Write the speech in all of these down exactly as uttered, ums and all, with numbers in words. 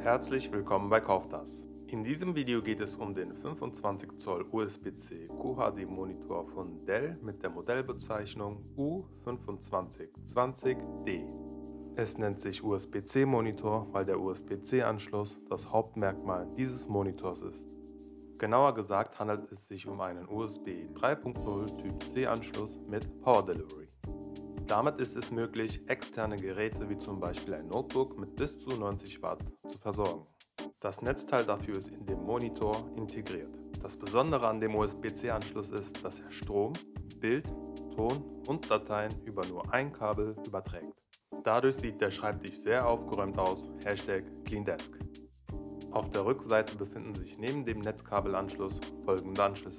Herzlich willkommen bei Kauf das. In diesem Video geht es um den fünfundzwanzig Zoll U S B C Q H D Monitor von Dell mit der Modellbezeichnung U fünf zwei zwei null D. Es nennt sich U S B C Monitor, weil der U S B C Anschluss das Hauptmerkmal dieses Monitors ist. Genauer gesagt handelt es sich um einen U S B drei Punkt null Typ C Anschluss mit Power Delivery. Damit ist es möglich, externe Geräte wie zum Beispiel ein Notebook mit bis zu neunzig Watt zu versorgen. Das Netzteil dafür ist in dem Monitor integriert. Das Besondere an dem U S B C Anschluss ist, dass er Strom, Bild, Ton und Dateien über nur ein Kabel überträgt. Dadurch sieht der Schreibtisch sehr aufgeräumt aus, Hashtag CleanDesk. Auf der Rückseite befinden sich neben dem Netzkabelanschluss folgende Anschlüsse: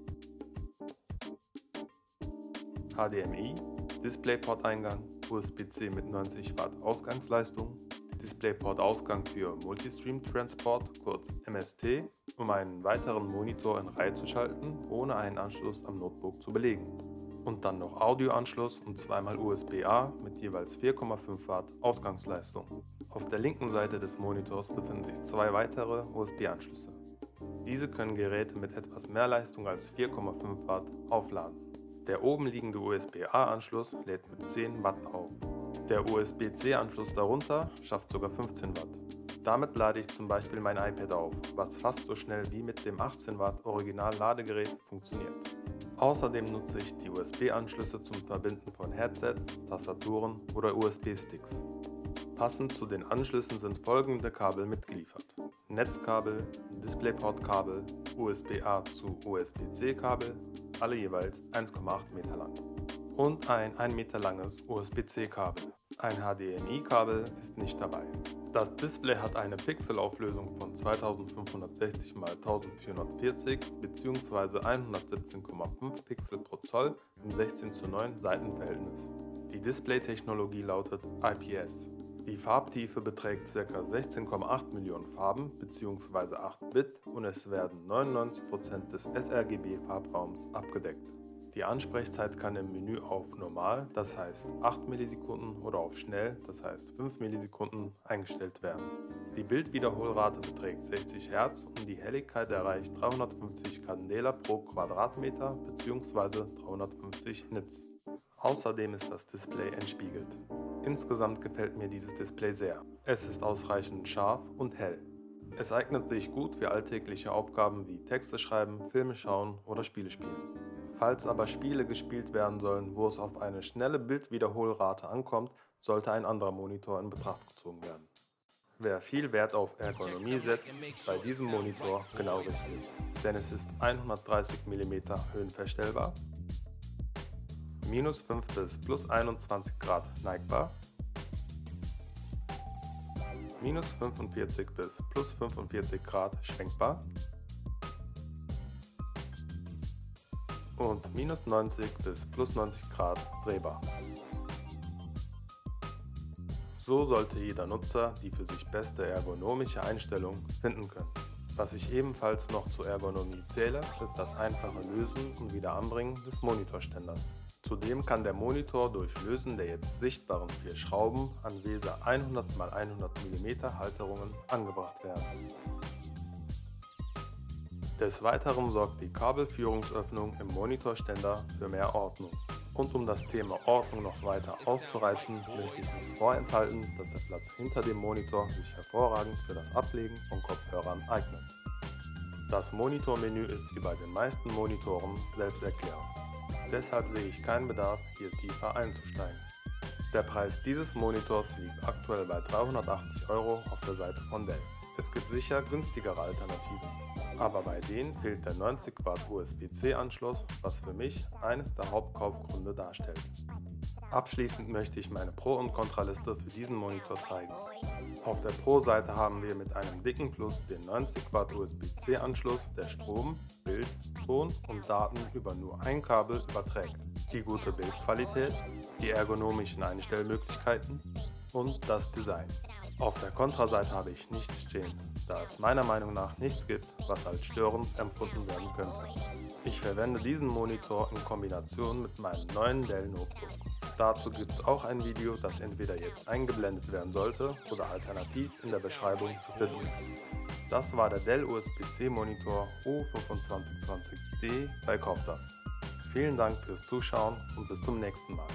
H D M I, DisplayPort-Eingang, U S B C mit neunzig Watt Ausgangsleistung, DisplayPort-Ausgang für Multistream-Transport, kurz M S T, um einen weiteren Monitor in Reihe zu schalten, ohne einen Anschluss am Notebook zu belegen. Und dann noch Audioanschluss und zweimal U S B A mit jeweils vier Komma fünf Watt Ausgangsleistung. Auf der linken Seite des Monitors befinden sich zwei weitere U S B-Anschlüsse. Diese können Geräte mit etwas mehr Leistung als vier Komma fünf Watt aufladen. Der oben liegende U S B A-Anschluss lädt mit zehn Watt auf. Der U S B C-Anschluss darunter schafft sogar fünfzehn Watt. Damit lade ich zum Beispiel mein iPad auf, was fast so schnell wie mit dem achtzehn Watt Original-Ladegerät funktioniert. Außerdem nutze ich die U S B-Anschlüsse zum Verbinden von Headsets, Tastaturen oder U S B-Sticks. Passend zu den Anschlüssen sind folgende Kabel mitgeliefert: Netzkabel, DisplayPort-Kabel, U S B A zu U S B C-Kabel, alle jeweils eins Komma acht Meter lang. Und ein ein Meter langes U S B C-Kabel. Ein H D M I-Kabel ist nicht dabei. Das Display hat eine Pixelauflösung von zweitausendfünfhundertsechzig mal eintausendvierhundertvierzig bzw. hundertsiebzehn Komma fünf Pixel pro Zoll im sechzehn zu neun Seitenverhältnis. Die Display-Technologie lautet I P S. Die Farbtiefe beträgt ca. sechzehn Komma acht Millionen Farben bzw. acht Bit und es werden neunundneunzig Prozent des sRGB-Farbraums abgedeckt. Die Ansprechzeit kann im Menü auf Normal, das heißt acht Millisekunden, oder auf Schnell, das heißt fünf Millisekunden, eingestellt werden. Die Bildwiederholrate beträgt sechzig Hertz und die Helligkeit erreicht dreihundertfünfzig Candela pro Quadratmeter bzw. dreihundertfünfzig Nits. Außerdem ist das Display entspiegelt. Insgesamt gefällt mir dieses Display sehr. Es ist ausreichend scharf und hell. Es eignet sich gut für alltägliche Aufgaben wie Texte schreiben, Filme schauen oder Spiele spielen. Falls aber Spiele gespielt werden sollen, wo es auf eine schnelle Bildwiederholrate ankommt, sollte ein anderer Monitor in Betracht gezogen werden. Wer viel Wert auf Ergonomie setzt, ist bei diesem Monitor genau richtig, denn es ist hundertdreißig Millimeter höhenverstellbar, minus fünf bis plus einundzwanzig Grad neigbar, minus fünfundvierzig bis plus fünfundvierzig Grad schwenkbar und minus neunzig bis plus neunzig Grad drehbar. So sollte jeder Nutzer die für sich beste ergonomische Einstellung finden können. Was ich ebenfalls noch zur Ergonomie zähle, ist das einfache Lösen und Wiederanbringen des Monitorständers. Zudem kann der Monitor durch Lösen der jetzt sichtbaren vier Schrauben an Weser hundert mal hundert Millimeter Halterungen angebracht werden. Des Weiteren sorgt die Kabelführungsöffnung im Monitorständer für mehr Ordnung. Und um das Thema Ordnung noch weiter auszureizen, möchte ich nicht vorenthalten, dass der Platz hinter dem Monitor sich hervorragend für das Ablegen von Kopfhörern eignet. Das Monitormenü ist wie bei den meisten Monitoren selbsterklärend. Deshalb sehe ich keinen Bedarf, hier tiefer einzusteigen. Der Preis dieses Monitors liegt aktuell bei dreihundertachtzig Euro auf der Seite von Dell. Es gibt sicher günstigere Alternativen, aber bei denen fehlt der neunzig Watt U S B C Anschluss, was für mich eines der Hauptkaufgründe darstellt. Abschließend möchte ich meine Pro- und Kontraliste für diesen Monitor zeigen. Auf der Pro-Seite haben wir mit einem dicken Plus den neunzig Watt U S B C Anschluss, der Strom, Bild, Ton und Daten über nur ein Kabel überträgt. Die gute Bildqualität, die ergonomischen Einstellmöglichkeiten und das Design. Auf der Kontraseite habe ich nichts stehen, da es meiner Meinung nach nichts gibt, was als störend empfunden werden könnte. Ich verwende diesen Monitor in Kombination mit meinem neuen Dell Notebook. Dazu gibt es auch ein Video, das entweder jetzt eingeblendet werden sollte oder alternativ in der Beschreibung zu finden ist. Das war der Dell U S B C Monitor O fünfundzwanzig zwanzig D bei Kaufdas. Vielen Dank fürs Zuschauen und bis zum nächsten Mal.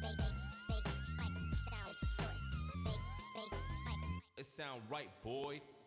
It sound right, boy.